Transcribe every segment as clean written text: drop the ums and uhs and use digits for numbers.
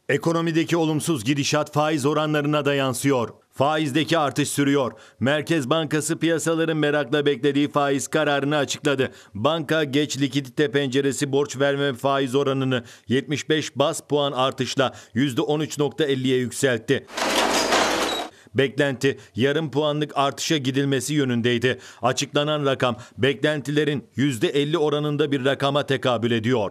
Ekonomideki olumsuz gidişat faiz oranlarına da yansıyor. Faizdeki artış sürüyor. Merkez Bankası piyasaların merakla beklediği faiz kararını açıkladı. Banka geç likidite penceresi borç verme faiz oranını 75 bas puan artışla %13.50'ye yükseltti. Beklenti yarım puanlık artışa gidilmesi yönündeydi. Açıklanan rakam beklentilerin %50 oranında bir rakama tekabül ediyor.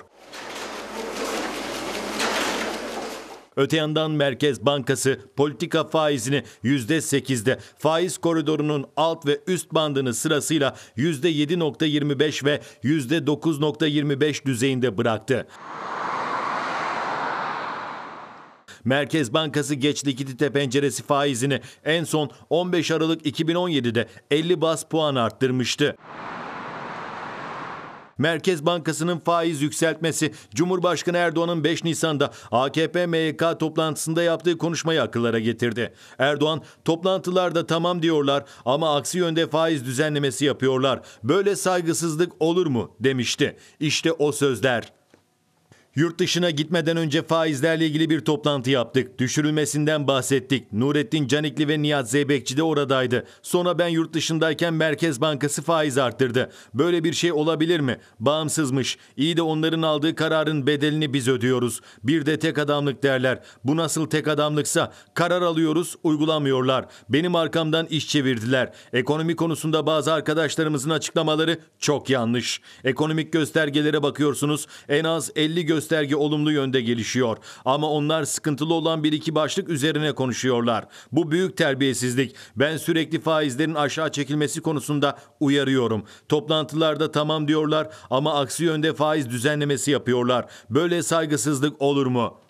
Öte yandan Merkez Bankası politika faizini %8'de, faiz koridorunun alt ve üst bandını sırasıyla %7.25 ve %9.25 düzeyinde bıraktı. Merkez Bankası geç likidite penceresi faizini en son 15 Aralık 2017'de 50 bas puan arttırmıştı. Merkez Bankası'nın faiz yükseltmesi, Cumhurbaşkanı Erdoğan'ın 5 Nisan'da AKP MYK toplantısında yaptığı konuşmayı akıllara getirdi. Erdoğan, toplantılarda tamam diyorlar ama aksi yönde faiz düzenlemesi yapıyorlar. Böyle saygısızlık olur mu demişti. İşte o sözler. Yurt dışına gitmeden önce faizlerle ilgili bir toplantı yaptık. Düşürülmesinden bahsettik. Nurettin Canikli ve Nihat Zeybekçi de oradaydı. Sonra ben yurt dışındayken Merkez Bankası faiz arttırdı. Böyle bir şey olabilir mi? Bağımsızmış. İyi de onların aldığı kararın bedelini biz ödüyoruz. Bir de tek adamlık derler. Bu nasıl tek adamlıksa? Karar alıyoruz, uygulamıyorlar. Benim arkamdan iş çevirdiler. Ekonomi konusunda bazı arkadaşlarımızın açıklamaları çok yanlış. Ekonomik göstergelere bakıyorsunuz. En az 50 gösterge olumlu yönde gelişiyor. Ama onlar sıkıntılı olan bir iki başlık üzerine konuşuyorlar. Bu büyük terbiyesizlik. Ben sürekli faizlerin aşağı çekilmesi konusunda uyarıyorum. Toplantılarda tamam diyorlar ama aksi yönde faiz düzenlemesi yapıyorlar. Böyle saygısızlık olur mu?